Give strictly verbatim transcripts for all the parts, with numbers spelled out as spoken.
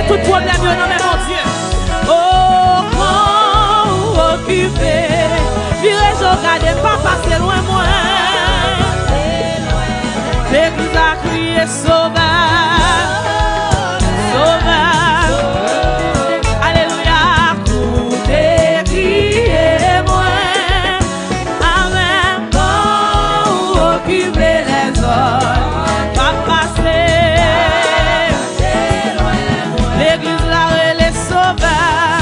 tout problème, non, mais mon Dieu. Oh, oh, occupé. Virez, regardez, pas passer loin, moi. L'église a crié sauveur, sauveur. Alléluia, tout est crié, moi. Amen, bon, occuper les hommes, pas passer. L'église a relé sauveur,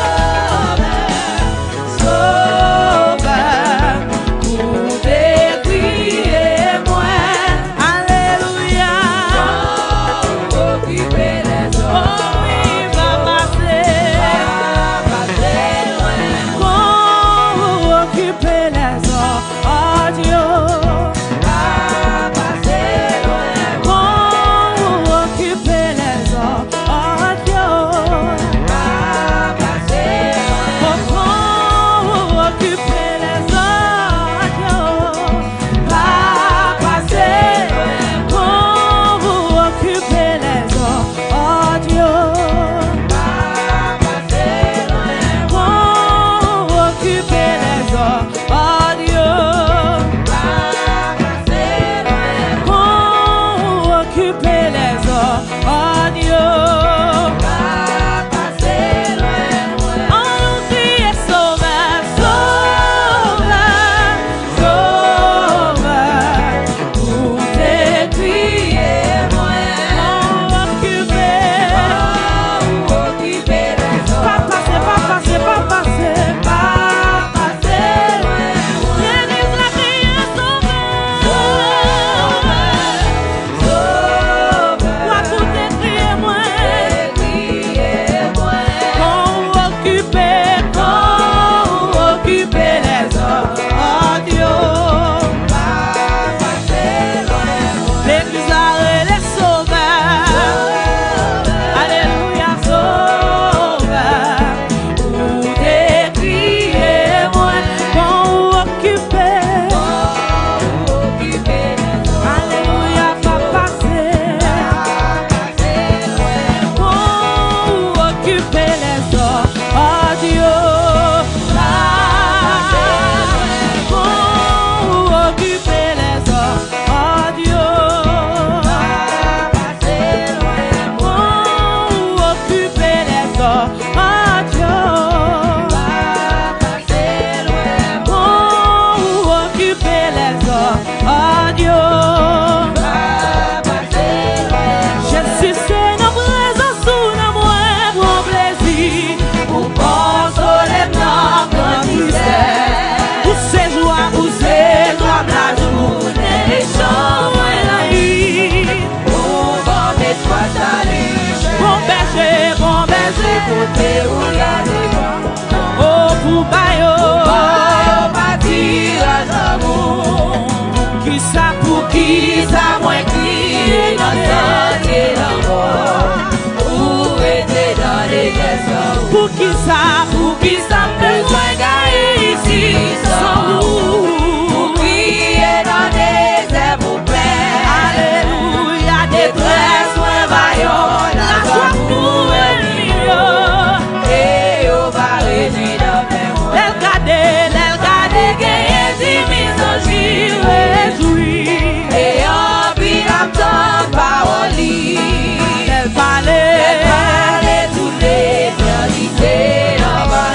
sauveur, tout est crié, moi. Alléluia, occuper les hommes. Oh oui, va passer, va passer loin. Oh, occuper les hommes. Oh Dieu, va passer loin. Oh, occuper les hommes. Oh Dieu, va passer loin. Oh, occuper les hommes. Dieu, va passer loin. Oh, occuper les hommes. Oh Dieu, va passer loin. Oh, occuper les hommes. Oh Dieu, va passer loin. Oh, occuper les hommes. Oh Dieu, va passer loin. On nous crie sauveur, sauveur, sauveur. Tout est crié, moi. Oh, occuper, oh, occuper les hommes. Pas passer, pas passer, pas passer, pas passer loin. L'église a crié sauveur, sauveur. Moi, tout est crié, moi. Qu'on occuper, qu'on occuper les hommes. Oh Dieu, va passer loin. L'église a relé sauveur. Alléluia, sauveur. Tout est crié, moi. Qu'on occuper, alléluia, va passer. Qu'on occuper les hommes. Oh Dieu, va qu'on occuper les hommes. Oh Dieu, va qu'on occuper les hommes. Oh Dieu, va qu'on occuper les hommes. Oh Dieu, Jésus c'est nos présents sous nos moins bon plaisir. Pour consoler notre misère. Pour ces joies, pour ces joies de la journée. Et changer la vie. Pour bon espoir salut. Bon berger, bon berger. Côté où il y a des grands. Oh, pour Bayo. Bayo, bâtir à l'amour. Qui ça pour qui ça moins qui innocent et l'amour. Pour aider dans les questions. Pour qui ça, pour qui ça besoin gagner ici sans vous. Pour qui est dans des airs pour plaire. Alléluia, détresse, moins vaillant. La joie pour un million. Et au va réjouir dans mes mots. Elle gade, elle gade, gagne dix mille ans, j'y réjouis. Et en puis en temps, parole. Elle parlait, elle parlait toutes les réalités.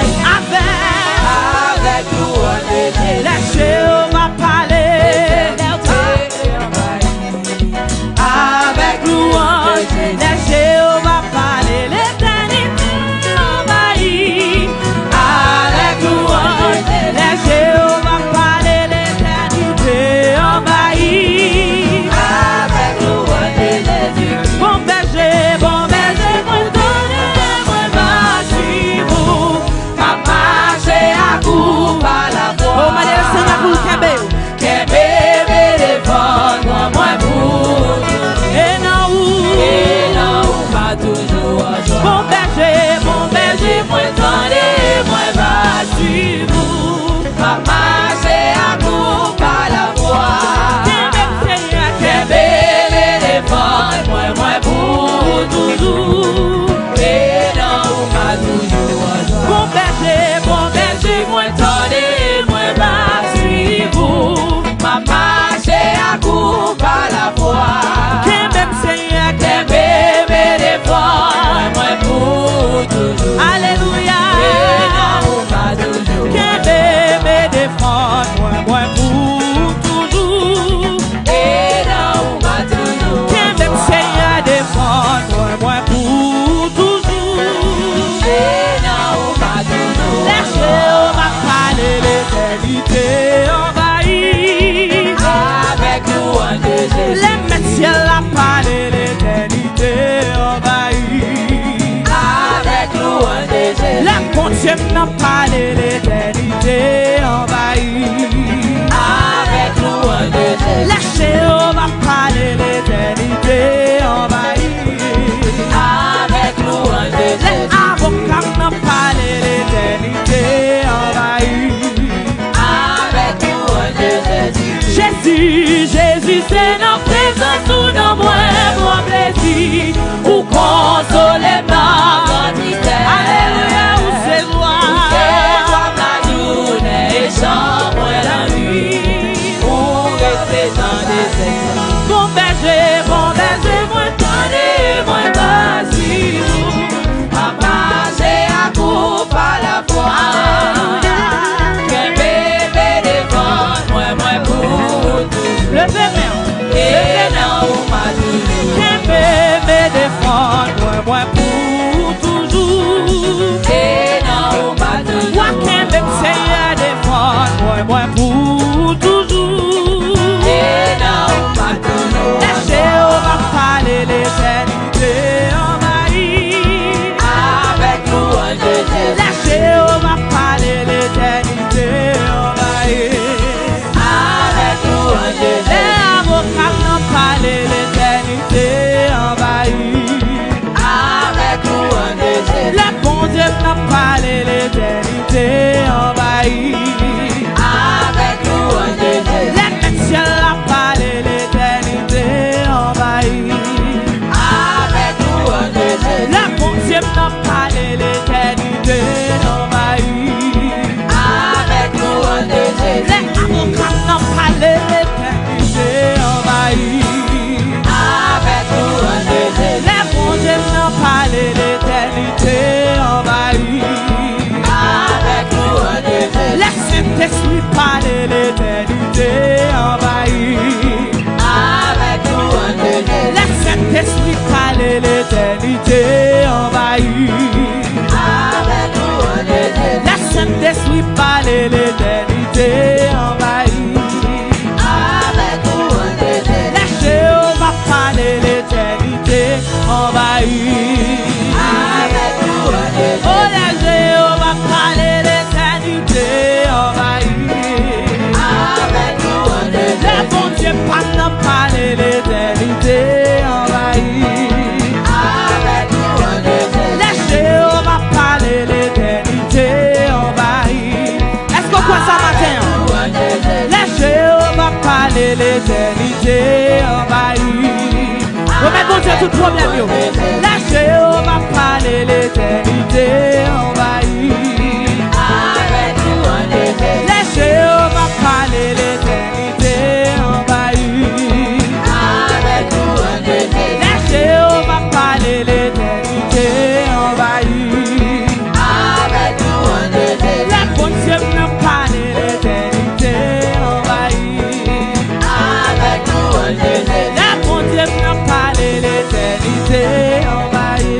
l'éternité envahie. Avec nous on est La Saint-Esprit parler l'éternité envahie. Avec nous on est La Jéhovah parler l'éternité envahie. Avec nous on est Oh la Jéhovah parler l'éternité envahie. Avec nous on est La bon Dieu parler l'éternité envahie. Avec nous on est La Jéhovah parler l'éternité envahie. Est-ce qu'on croit ça matin? La Jéhovah parler l'éternité envahie. Remettez bon Dieu tout problème yo. La Jéhovah parler l'éternité envahie. Avec nous on est La Jéhovah parler l'éternité envahie. Avec nous on est La Jéhovah parler l'éternité envahie. Avec nous on est La bonne Dieu nous parler l'éternité envahie. Avec nous on est La bonne Dieu nous parler l'éternité envahie.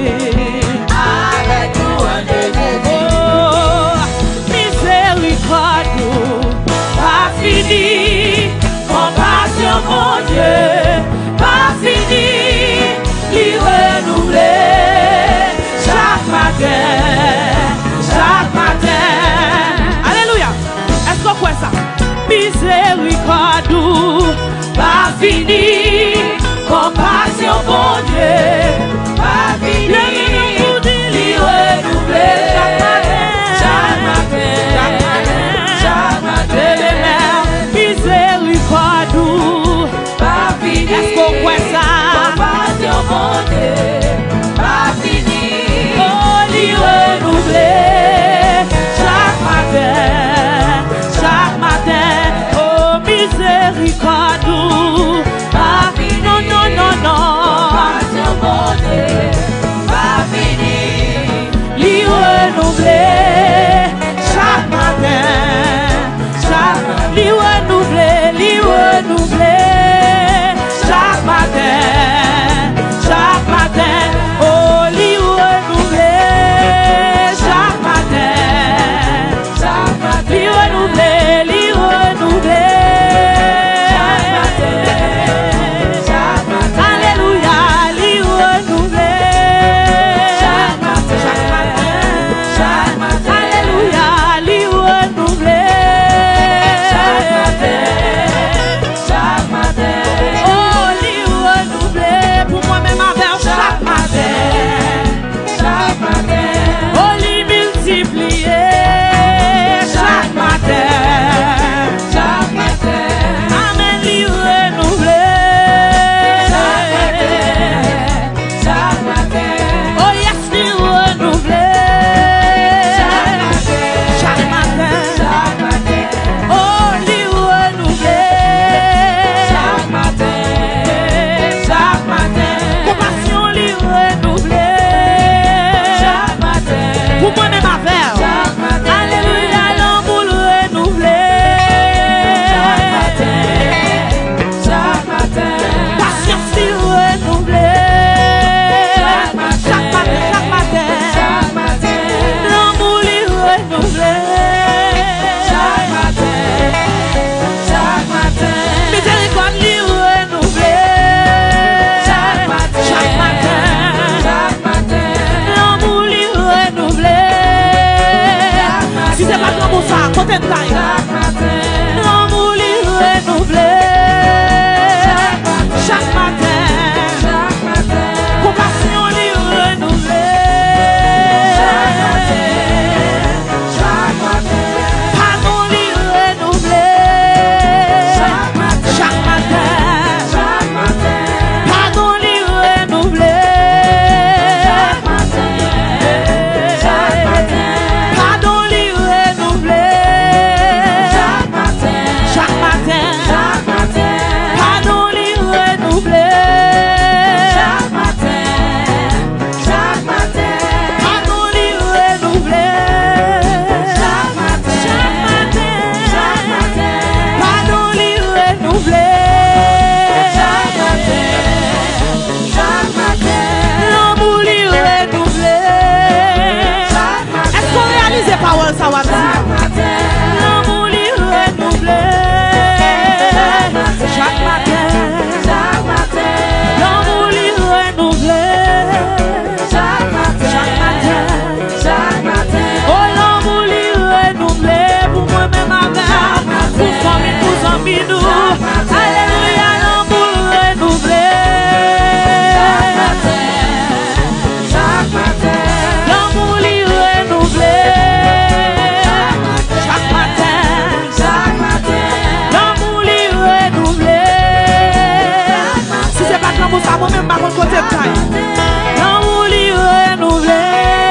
par contre côté de taille. L'amour lui renouvelé.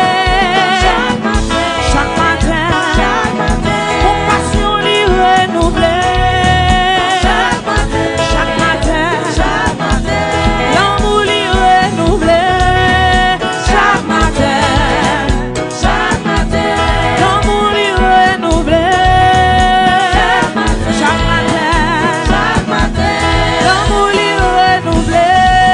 Chaque matin. Compassion lui renouvelée. Chaque matin. L'amour lui renouvelé. Chaque matin. L'amour lui renouvelé. Chaque matin. L'amour lui renouvelé.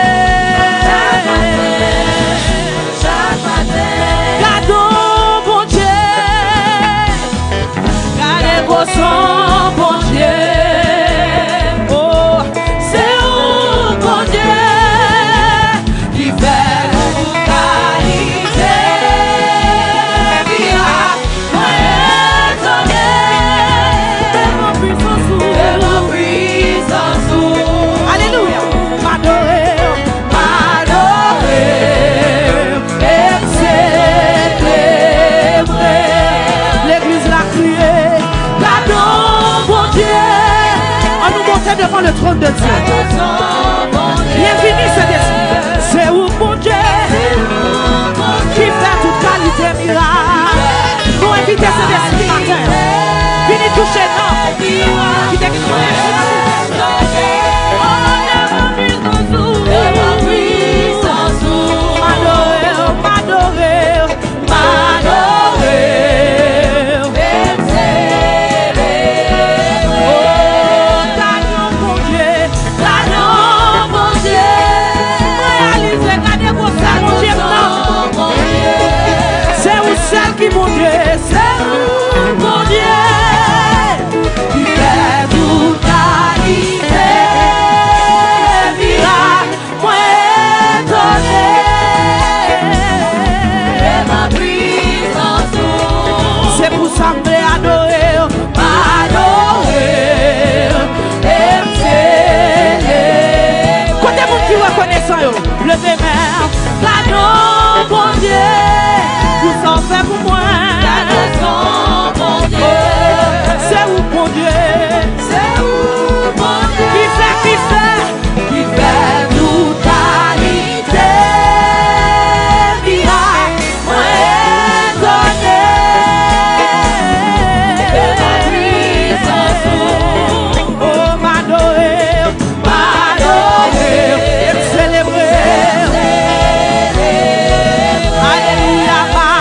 Gardons, bon Dieu. Gardez vos sons, bon Dieu. Oh, c'est où, bon Dieu, qui fait nous qualité. Moi étonné de mon puissance, de mon puissance. Alléluia. M'adorer, m'adorer, et célébrer. L'église l'a crié. Gardons, bon Dieu. On nous montait devant le trône de Dieu. Bienvenue cet esprit. C'est où, bon Dieu, qui fait toute qualité miracle. Nous invitons cet esprit matin. Venez toucher non. Qui t'est qui nous m'adorer, m'adorer, m'adorer. Celle qui mon Dieu, c'est mon Dieu, qui fait toute qualité, miracle, moi étonné de ma puissance. C'est pour ça que je adorer, m'adorer, et m'aimer. Côté mon qui reconnaissant, levez main, cadeau, bon Dieu. Tout s'en fait pour moi. C'est où bon Dieu? C'est où bon Dieu? Qui fait, qui fait, qui fait toute qualité, miracle, moi étonné de ma puissance. Oh, m'adorer, m'adorer, et me célébrer. Alléluia.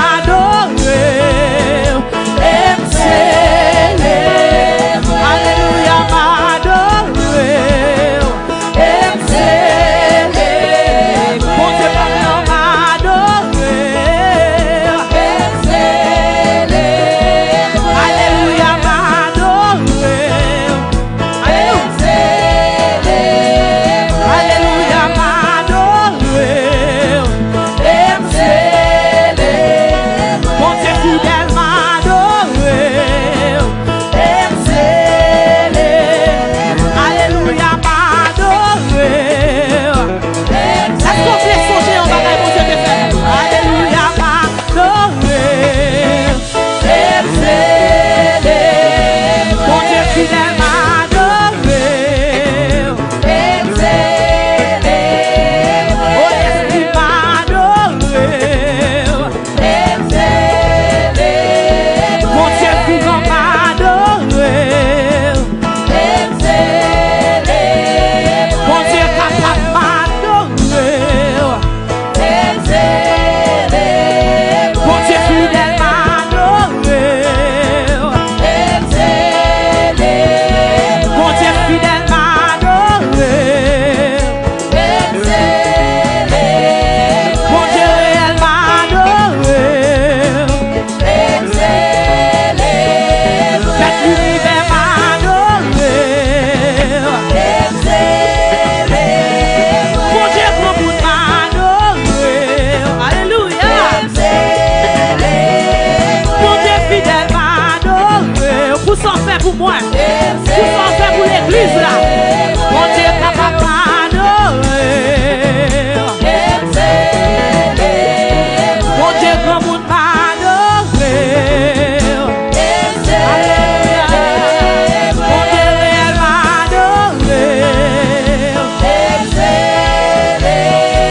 Pour moi, tout ça fait pour l'église là. Mon Dieu, capable d'adorer. Mon Dieu, grand monde m'adorer. Mon Dieu, réel m'adorer.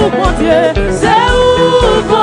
où, mon Dieu, c'est où,